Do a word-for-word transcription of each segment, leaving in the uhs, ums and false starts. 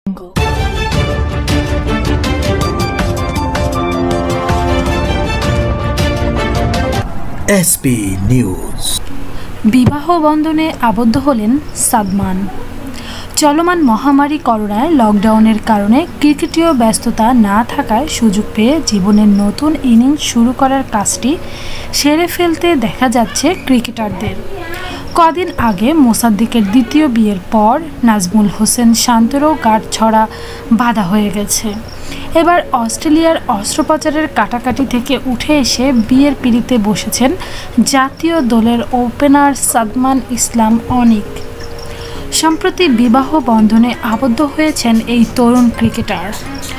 SP news. বিবাহ বন্ধনে আবদ্ধ হলেন সাদমান। চলমান মহামারী করোনায় লকডাউনের কারণে ক্রিকেটীয় ব্যস্ততা না থাকায় সুযোগ পেয়ে জীবনের নতুন ইনিংস শুরু করার কাজটি সেরে ফেলতে দেখা যাচ্ছে ক্রিকেটারদের। কদিন আগে মোসাদ্দেকের দ্বিতীয় বিয়ের পর নাজমুল হোসেন শান্তরও গাঁটছড়া বাঁধা হয়ে গেছে। এবার অস্ট্রেলিয়ার অস্ত্রোপচারের কাটাকাটি থেকে উঠে এসে বিয়ের পিঁড়িতে বসেছেন জাতীয় দলের ওপেনার শাদমান ইসলাম অনিক। সম্প্রতি বিবাহ বন্ধনে আবদ্ধ হয়েছেন এই তরুণ ক্রিকেটার।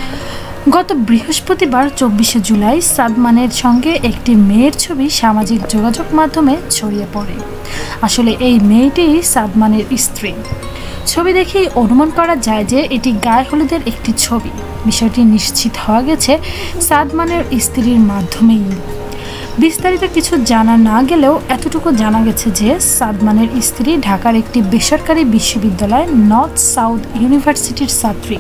গত বৃহস্পতিবার চব্বিশে জুলাই শাদমানের সঙ্গে একটি মেয়ের ছবি সামাজিক যোগাযোগ মাধ্যমে ছড়িয়ে পড়ে। আসলে এই মেয়েটি শাদমানের স্ত্রী। ছবি দেখেই অনুমান করা যায় যে এটি গায়ে হলুদের একটি ছবি। বিষয়টি নিশ্চিত হওয়া গেছে শাদমানের স্ত্রীর মাধ্যমেই। বিস্তারিত কিছু জানা না গেলেও এতটুকু জানা গেছে যে শাদমানের স্ত্রী ঢাকার একটি বেসরকারি বিশ্ববিদ্যালয় নর্থ সাউথ ইউনিভার্সিটির ছাত্রী।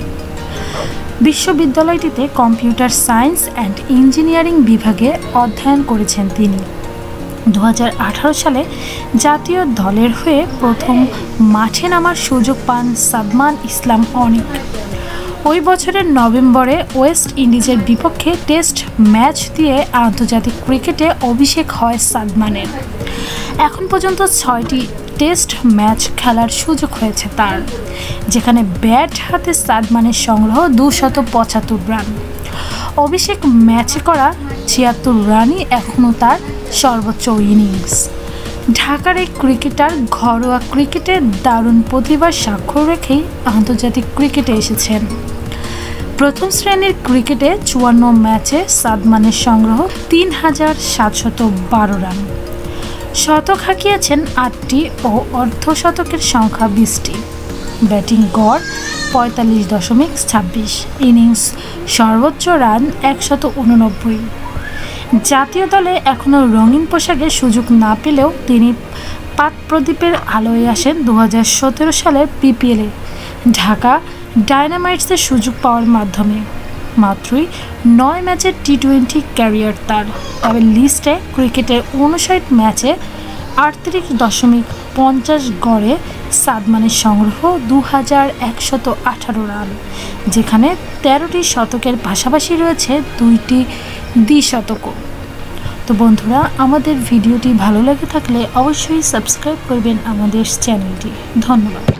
বিশ্ববিদ্যালয়টিতে কম্পিউটার সায়েন্স অ্যান্ড ইঞ্জিনিয়ারিং বিভাগে অধ্যয়ন করেছেন তিনি। দু হাজার আঠারো সালে জাতীয় দলের হয়ে প্রথম মাঠে নামার সুযোগ পান শাদমান ইসলাম অনিক। ওই বছরের নভেম্বরে ওয়েস্ট ইন্ডিজের বিপক্ষে টেস্ট ম্যাচ দিয়ে আন্তর্জাতিক ক্রিকেটে অভিষেক হয় শাদমানের। এখন পর্যন্ত ছয়টি টেস্ট ম্যাচ খেলার সুযোগ হয়েছে তার, যেখানে ব্যাট হাতে শাদমানের সংগ্রহ দুশত পঁচাত্তর রান। অভিষেক ম্যাচে করা ছিয়াত্তর রানই এখনও তার সর্বোচ্চ ইনিংস। ঢাকার এই ক্রিকেটার ঘরোয়া ক্রিকেটে দারুণ প্রতিভার স্বাক্ষর রেখেই আন্তর্জাতিক ক্রিকেটে এসেছেন। প্রথম শ্রেণীর ক্রিকেটে চুয়ান্ন ম্যাচে শাদমানের সংগ্রহ তিন হাজার সাতশত বারো রান। শতক হাঁকিয়েছেন আটটি ও অর্ধশতকের সংখ্যা বিশটি। ব্যাটিং গড় পঁয়তাল্লিশ দশমিক ছাব্বিশ, ইনিংস সর্বোচ্চ রান একশত উননব্বই। জাতীয় দলে এখনও রঙিন পোশাকে সুযোগ না পেলেও তিনি পাত প্রদীপের আলোয় আসেন দু হাজার সতেরো সালের বিপিএলে ঢাকা ডায়নামাইটসের সুযোগ পাওয়ার মাধ্যমে। মাত্রই নয় ম্যাচের টি টোয়েন্টি ক্যারিয়ার তার। তবে লিস্টে ক্রিকেটের উনষাট ম্যাচে আটত্রিশ দশমিক পঞ্চাশ গড়ে শাদমানের সংগ্রহ দু হাজার একশত আঠারো রান, যেখানে তেরোটি শতকের পাশাপাশি রয়েছে দুইটি দ্বিশতকও। তো বন্ধুরা, আমাদের ভিডিওটি ভালো লেগে থাকলে অবশ্যই সাবস্ক্রাইব করবেন আমাদের চ্যানেলটি। ধন্যবাদ।